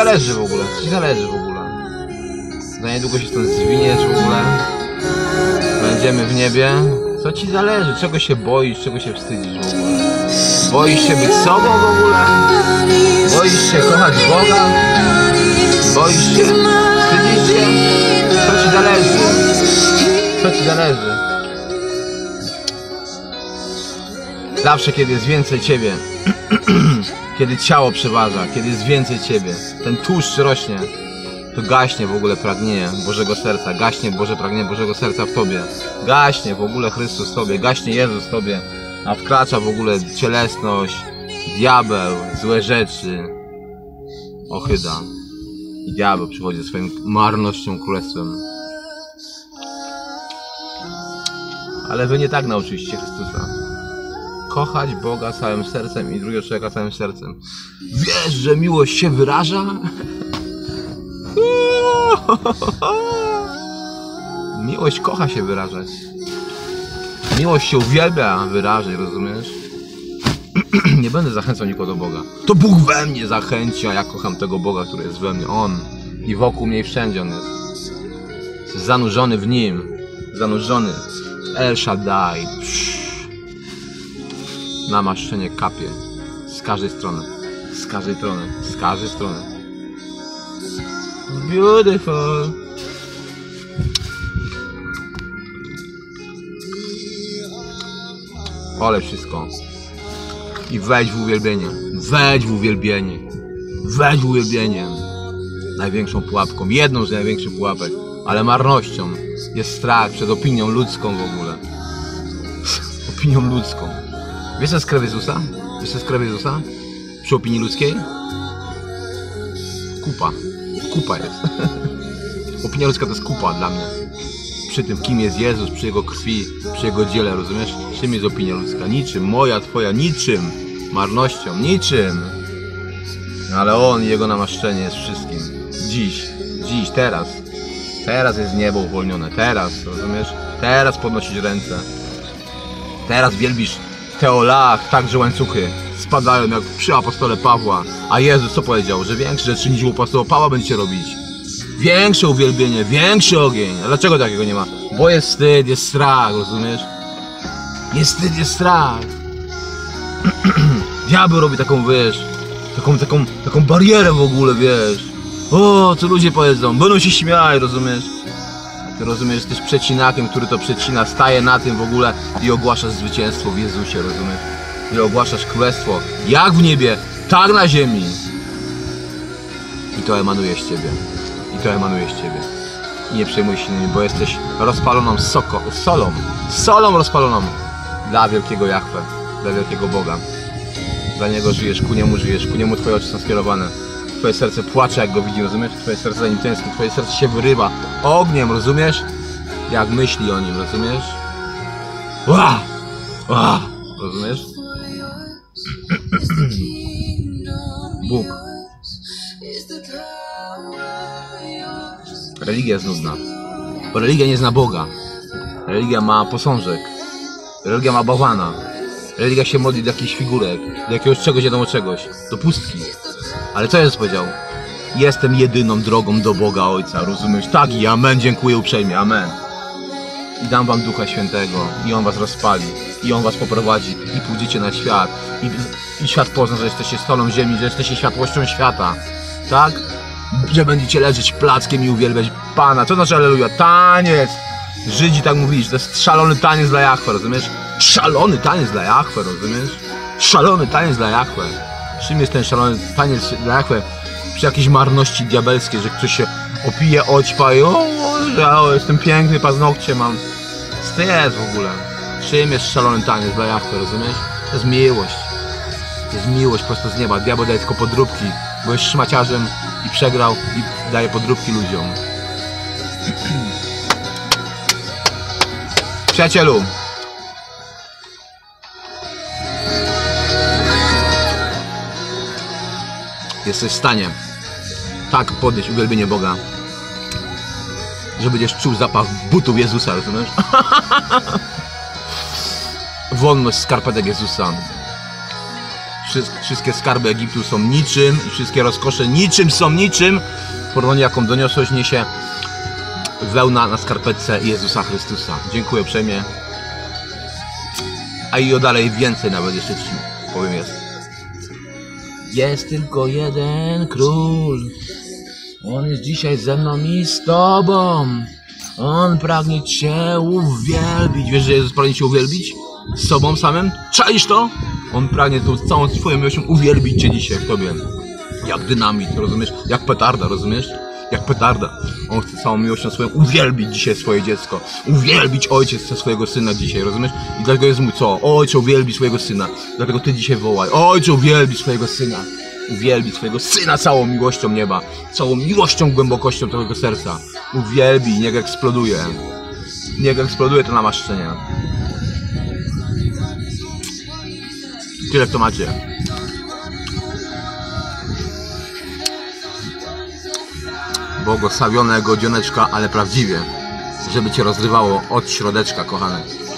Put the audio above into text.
zależy w ogóle? Co ci zależy w ogóle? Za niedługo się stąd zwiniesz w ogóle. Będziemy w niebie. Co ci zależy? Czego się boisz? Czego się wstydzisz w ogóle? Boisz się być sobą w ogóle? Boisz się kochać Boga? Boisz się? Wstydzisz się? Co ci zależy? Co ci zależy? Zawsze kiedy jest więcej ciebie, kiedy ciało przeważa, kiedy jest więcej ciebie, ten tłuszcz rośnie, to gaśnie w ogóle pragnienie Bożego serca, gaśnie Boże pragnienie Bożego serca w tobie, gaśnie w ogóle Chrystus w tobie, gaśnie Jezus w tobie, a wkracza w ogóle cielesność, diabeł, złe rzeczy, ohyda. I diabeł przychodzi ze swoją marnością, królestwem. Ale wy nie tak nauczyliście Chrystusa. Kochać Boga całym sercem i drugiego człowieka całym sercem. Wiesz, że miłość się wyraża? Miłość kocha się wyrażać. Miłość się uwielbia wyrażać, rozumiesz? Nie będę zachęcał nikogo do Boga. To Bóg we mnie zachęci, a ja kocham tego Boga, który jest we mnie. On. I wokół mnie i wszędzie On jest. Jest zanurzony w Nim. Zanurzony. El Shaddai. Namaszczenie kapie. Z każdej strony. Z każdej strony. Z każdej strony. Beautiful. Olej wszystko. I wejdź w uwielbienie. Wejdź w uwielbienie. Wejdź w uwielbienie. Największą pułapką. Jedną z największych pułapek. Ale marnością jest strach przed opinią ludzką w ogóle. Opinią ludzką. Wiesz co jest krew Jezusa? Wiesz co jest krew Jezusa? Przy opinii ludzkiej? Kupa. Kupa jest. Opinia ludzka to jest kupa dla mnie. Przy tym, kim jest Jezus, przy Jego krwi, przy Jego dziele, rozumiesz? Czym jest opinia ludzka? Niczym. Moja, twoja, niczym. Marnością, niczym. Ale On i Jego namaszczenie jest wszystkim. Dziś, teraz. Teraz jest niebo uwolnione. Teraz, rozumiesz? Teraz podnosisz ręce. Teraz wielbisz Teolach, tak, że łańcuchy spadają jak przy apostole Pawła. A Jezus co powiedział? Że większe rzeczy niż u apostoła Pawła będziecie robić. Większe uwielbienie, większy ogień. A dlaczego takiego nie ma? Bo jest wstyd, jest strach, rozumiesz? Jest wstyd, jest strach. Diabeł robi taką, wiesz, taką barierę w ogóle, wiesz. O, co ludzie powiedzą, będą się śmiać, rozumiesz? Ty rozumiesz, jesteś przecinakiem, który to przecina, staje na tym w ogóle i ogłaszasz zwycięstwo w Jezusie, rozumiesz? I ogłaszasz królestwo, jak w niebie, tak na ziemi. I to emanuje z ciebie. I to emanuje z ciebie. I nie przejmuj się nimi, bo jesteś rozpaloną solą rozpaloną dla wielkiego Jahwe, dla wielkiego Boga. Dla Niego żyjesz, ku Niemu twoje oczy są skierowane. Twoje serce płacze, jak Go widzi, rozumiesz? Twoje serce za Nim tęskni, twoje serce się wyrywa ogniem, rozumiesz? Jak myśli o Nim, rozumiesz? Rozumiesz? Bóg. Religia jest nudna. Bo religia nie zna Boga. Religia ma posążek. Religia ma bałwana. Religia się modli do jakichś figurek, do jakiegoś czegoś, wiadomo czegoś, do pustki. Ale co Jezus powiedział? Jestem jedyną drogą do Boga Ojca, rozumiesz? Tak i amen, dziękuję uprzejmie, amen. I dam wam Ducha Świętego i On was rozpali, i On was poprowadzi i pójdziecie na świat. I świat pozna, że jesteście solą ziemi, że jesteście światłością świata. Tak? Że będziecie leżeć plackiem i uwielbiać Pana. Co znaczy alleluja? Taniec! Żydzi tak mówili, że to jest szalony taniec dla Jahwe, rozumiesz? Szalony taniec dla Jahwe, rozumiesz? Szalony taniec dla Jahwe. Czym jest ten szalony taniec dla Jahwe? Przy jakiejś marności diabelskiej, że ktoś się opije, oćpa i o, jestem piękny, paznokcie mam. Co to jest w ogóle? Czym jest szalony taniec dla Jahwe, rozumiesz? To jest miłość. To jest miłość prosto z nieba. Diabeł daje tylko podróbki, bo jest szmaciarzem i przegrał i daje podróbki ludziom. Przyjacielu, jesteś w stanie tak podnieść uwielbienie Boga, że będziesz czuł zapach butów Jezusa, rozumiesz? Wolność skarpetek Jezusa. Wszystkie skarby Egiptu są niczym i wszystkie rozkosze niczym są niczym w porównaniu jaką doniosłość niesie wełna na skarpetce Jezusa Chrystusa. Dziękuję uprzejmie. A i o dalej więcej nawet jeszcze ci powiem jest. Jest tylko jeden król. On jest dzisiaj ze mną i z tobą. On pragnie cię uwielbić. Wiesz, że Jezus pragnie cię uwielbić? Z sobą samym? Czaisz to? On pragnie tą całą swoją miłością uwielbić cię dzisiaj w tobie. Jak dynamit, rozumiesz? Jak petarda, rozumiesz? Jak petarda. On chce całą miłością swoją uwielbić dzisiaj swoje dziecko. Uwielbić ojciec chce swojego syna dzisiaj, rozumiesz? I dlatego jest mój co? Ojcze, uwielbi swojego syna. Dlatego ty dzisiaj wołaj. Ojcze, uwielbi swojego syna. Uwielbi swojego syna całą miłością nieba. Całą miłością, głębokością twojego serca. Uwielbi, niech eksploduje. Niech eksploduje to namaszczenie. Tyle w tomacie. Błogosławionego dzioneczka, ale prawdziwie, żeby cię rozrywało od środeczka, kochane.